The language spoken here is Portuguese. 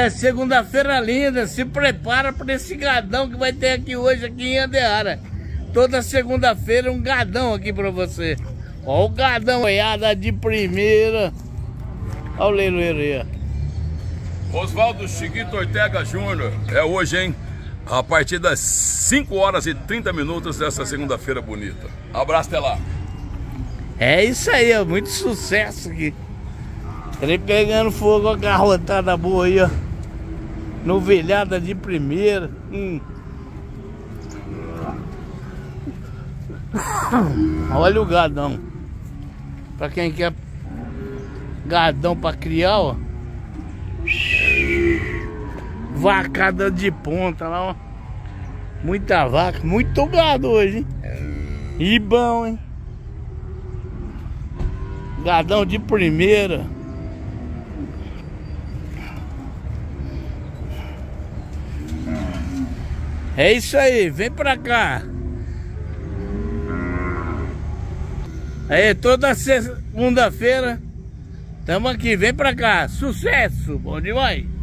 É, segunda-feira linda, se prepara para esse gadão que vai ter aqui hoje aqui em Andeara. Toda segunda-feira um gadão aqui para você. Ó o gadão, olhada de primeira. Ó o leiloeiro aí, ó. Oswaldo Chiquito Ortega Júnior, é hoje, hein? A partir das 5 horas e 30 minutos dessa segunda-feira bonita. Abraço, até lá. É isso aí, ó, muito sucesso aqui. Ele pegando fogo, ó, garrotada boa aí, ó. Novilhada de primeira. Olha o gadão. Pra quem quer gadão pra criar, ó. Vacada de ponta lá, ó. Muita vaca, muito gado hoje, hein? E bom, hein? Gadão de primeira. É isso aí, vem pra cá. Aí, toda segunda-feira tamo aqui, vem pra cá. Sucesso, bom demais.